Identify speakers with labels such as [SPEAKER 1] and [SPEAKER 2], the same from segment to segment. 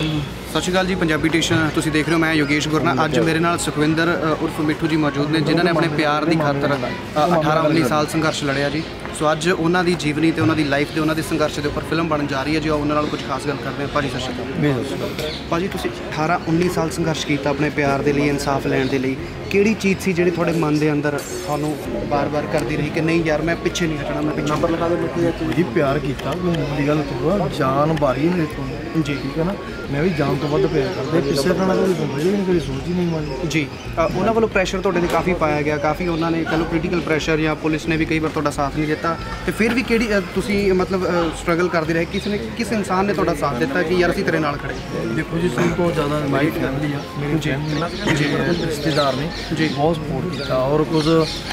[SPEAKER 1] सत श्री अकाल जी, पंजाबी टेशन तुसीं देख रहे हो। मैं योगेश गुरना। अज मेरे नाल सुखविंदर उर्फ मिठू जी मौजूद ने, जिन्होंने अपने प्यार की खातर 18-19 साल संघर्ष लड़िया जी। सो अज उन्होंने जीवनी तो उन्होंने लाइफ के उन्होंने संघर्ष के उपर फिल्म बन जा रही है जी। उन्होंने कुछ खास गल करते हैं। भाजी सत श्री अकाल। भाजी तुसीं 18-19 साल संघर्ष किया अपने प्यार के लिए, इंसाफ लैण के लिए। किहड़ी चीज़ सी जिहड़ी तुहाडे मन के अंदर तुहानूं बार-बार करती रही कि नहीं यार मैं पिछे नहीं हटना, मैं पिछे नंबर लगा दे
[SPEAKER 2] जी प्यार किया बड़ी गल तो जान बारी मेरे को जी, ठीक है ना। मैं भी जान तो वध प्यार करते पिछे हटना कभी सोच ही नहीं मानी
[SPEAKER 1] जी। उन्होंने वालों प्रैशर तुहाडे ते काफ़ी पाया गया, काफ़ी उन्होंने कह लो पोलीटिकल प्रैशर या पुलिस ने भी कई बार तुहाडा साथ नहीं दिता, तो फिर भी किहड़ी तुसीं मतलब स्ट्रगल करते रहे? किस इंसान ने तुहाडा साथ दिता कि यार असीं तेरे नाल खड़े?
[SPEAKER 2] देखो जी, सब तो ज़्यादा मेरी फैमिली आ, मेरी फैमिली रिश्तेदार ने जी बहुत सपोर्ट किया, और कुछ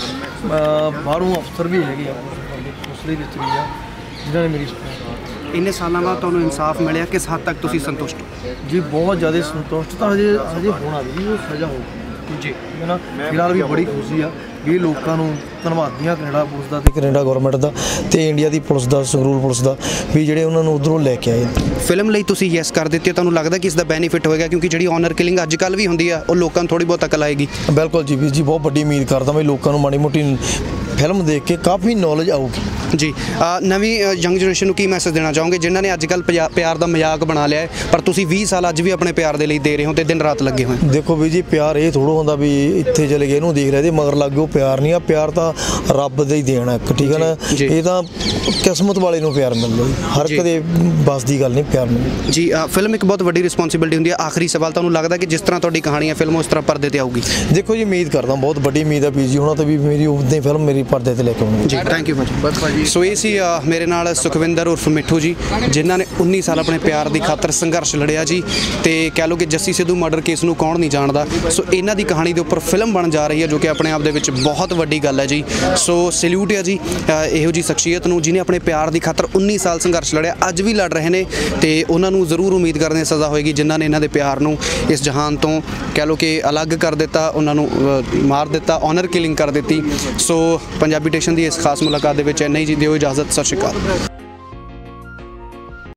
[SPEAKER 2] बाहरों अफसर भी है दूसरे भी आ जिन्होंने मेरी सपोर्ट।
[SPEAKER 1] इन्ने सालों बाद तुहानूं इंसाफ मिलिया, किस हद तक तुसीं संतुष्ट
[SPEAKER 2] जी? बहुत ज़्यादा संतुष्ट तो हजे होना जी, वो सज़ा होगी जी, है ना। फिलहाल भी बड़ी खुशी आ भी लोगों को धन्यवादी हाँ कनेडा पुलिस का, कनेडा गौरमेंट का, तो इंडिया की पुलिस का, संगरूर पुलिस का भी ਜਿਹੜੇ ਉਹਨਾਂ ਨੂੰ ਉਧਰੋਂ ਲੈ ਕੇ ਆਏ।
[SPEAKER 1] ਫਿਲਮ ਲਈ ਤੁਸੀਂ ਯੈਸ ਕਰ ਦਿੱਤੀ, ਤੁਹਾਨੂੰ ਲੱਗਦਾ ਕਿ ਇਸ ਦਾ ਬੈਨੀਫਿਟ ਹੋਏਗਾ? ਕਿਉਂਕਿ ਜਿਹੜੀ ਆਨਰ ਕਿਲਿੰਗ ਅੱਜ ਕੱਲ੍ਹ ਵੀ ਹੁੰਦੀ ਆ ਉਹ ਲੋਕਾਂ ਨੂੰ ਥੋੜੀ ਬਹੁਤ ਅਕਲ ਆਏਗੀ।
[SPEAKER 2] ਬਿਲਕੁਲ ਜੀ ਵੀਰ ਜੀ, ਬਹੁਤ ਵੱਡੀ ਉਮੀਦ ਕਰਦਾ ਮੈਂ ਲੋਕਾਂ ਨੂੰ ਮਾੜੀ ਮੋਟੀ ਫਿਲਮ ਦੇਖ ਕੇ ਕਾਫੀ ਨੌਲੇਜ ਆਊਗੀ
[SPEAKER 1] ਜੀ। ਨਵੀਂ ਯੰਗ ਜਨਰੇਸ਼ਨ ਨੂੰ ਕੀ ਮੈਸੇਜ ਦੇਣਾ ਚਾਹੋਗੇ ਜਿਨ੍ਹਾਂ ਨੇ ਅੱਜ ਕੱਲ੍ਹ ਪਿਆਰ ਦਾ ਮਜ਼ਾਕ ਬਣਾ ਲਿਆ ਹੈ, ਪਰ ਤੁਸੀਂ 20 ਸਾਲ ਅੱਜ ਵੀ ਆਪਣੇ ਪਿਆਰ ਦੇ ਲਈ ਦੇ ਰਹੇ ਹੋ ਤੇ ਦਿਨ ਰਾਤ ਲੱਗੇ ਹੋਏ?
[SPEAKER 2] ਦੇਖੋ ਵੀਰ ਜੀ, ਪਿਆਰ ਇਹ ਥੋੜ੍ਹਾ ਹੁੰਦਾ ਵੀ ਇੱਥੇ ਚਲੇ ਗਏ ਇਹਨੂੰ ਦੇਖ ਰਹੇ ਤੇ ਮਗਰ ਲੱਗ ਗਏ, ਪਿਆਰ ਨਹੀਂ ਆ। ਪਿਆਰ ਤਾਂ ਰੱਬ ਦਾ ਹੀ ਦੇਣਾ ਇੱਕ, ਠੀਕ ਹੈ ਨਾ। ਇਹ ਤਾਂ ਕਿਸਮਤ ਵਾਲੇ ਨੂੰ ਪਿਆਰ ਮਿਲਦਾ ਜੀ, ਹਰ ਕਦੇ ਬਸ ਦੀ ਗੱਲ ਨਹੀਂ ਪਿਆਰ ਮਿਲਦਾ
[SPEAKER 1] ਜੀ। ਫਿਲਮ ਇੱਕ ਬਹੁਤ ਵੱਡੀ ਰਿਸਪੌਂਸਿਬਿਲਿਟੀ ਹੁੰਦੀ ਹੈ। ਆਖਰੀ ਸਵਾਲ, ਤੁਹਾਨੂੰ ਲੱਗਦਾ ਕਿ ਜਿਸ ਤਰ੍ਹਾਂ ਤੁਹਾਡੀ ਕਹਾਣੀ ਹੈ ਫਿਲਮ ਉਸ ਤਰ੍ਹਾਂ ਪਰਦੇ ਤੇ ਆਊਗੀ?
[SPEAKER 2] ਦੇਖੋ ਜੀ, ਉਮੀਦ ਕਰਦਾ, ਬਹੁਤ ਵੱਡੀ ਉਮੀਦ ਹੈ ਵੀਰ ਜੀ ਉਹਨਾਂ ਤੇ ਵੀ ਮੇਰੀ ਉਦਾਂ ਹੀ ਫਿਲਮ ਮੇਰੀ ਪਰਦੇ ਤੇ ਲੈ ਕੇ ਆਉਣੀ
[SPEAKER 1] ਜੀ। ਥੈਂਕ ਯੂ ਭਾਜੀ। ਸੋ ਇਹ ਸੀ ਮੇਰੇ ਨਾਲ ਸੁਖਵਿੰਦਰ ਉਰਫ ਮਿੱਠੂ ਜੀ, ਜਿਨ੍ਹਾਂ ਨੇ 19 ਸਾਲ ਆਪਣੇ ਪਿਆਰ ਦੀ ਖਾਤਰ ਸੰਘਰਸ਼ ਲੜਿਆ ਜੀ, ਤੇ ਕਹਿ ਲਓ ਕਿ ਜੱਸੀ ਸਿੱਧੂ ਮਰਡਰ ਕੇਸ ਨੂੰ ਕੌਣ ਨਹੀਂ ਜਾਣਦਾ। ਸੋ ਇਹਨਾਂ ਦੀ ਕਹਾਣੀ ਦੇ ਉੱਪਰ ਫਿਲਮ ਬਣ ਜਾ ਰਹੀ ਹੈ, ਜੋ ਕਿ ਆਪਣੇ ਆਪ ਦੇ ਵਿੱਚ ਬਹੁਤ ਵੱਡੀ ਗੱਲ ਹੈ ਜੀ। ਸੋ ਸੈਲੂਟ ਹੈ ਜੀ ਇਹੋ ਜੀ ਸ਼ਖਸੀਅਤ ਨੂੰ ਜਿਹਨੇ ਆਪਣੇ ਪਿਆਰ ਦੀ ਖਾਤਰ 19 ਸਾਲ ਸੰਘਰਸ਼ ਲੜਿਆ, ਅੱਜ ਵੀ ਲੜ ਰਹੇ ਨੇ, ਤੇ ਉਹਨਾਂ ਨੂੰ ਜ਼ਰੂਰ ਉਮੀਦ ਕਰਦੇ ਹਾਂ ਸਜ਼ਾ ਹੋਏਗੀ ਜਿਨ੍ਹਾਂ ਨੇ ਇਹਨਾਂ ਦੇ ਪਿਆਰ ਨੂੰ ਇਸ ਜਹਾਨ ਤੋਂ ਕਹਿ ਲਓ ਕਿ ਅਲੱਗ ਕਰ ਦਿੱਤਾ, ਉਹਨਾਂ ਨੂੰ ਮਾਰ ਦਿੱਤਾ, ਆਨਰ ਕਿਲਿੰਗ ਕਰ ਦਿੱਤੀ। ਸੋ ਪੰਜਾਬੀ ਟੇਸ਼ਨ ਦੀ ਇਸ ਖਾਸ ਮੁਲਾਕਾਤ ਦੇ ਵਿੱਚ ਇੰਨਾ ਹੀ ਜੀ। ਦਿਓ ਇਜਾਜ਼ਤ। ਸਤਿ ਸ਼੍ਰੀ ਅਕਾਲ।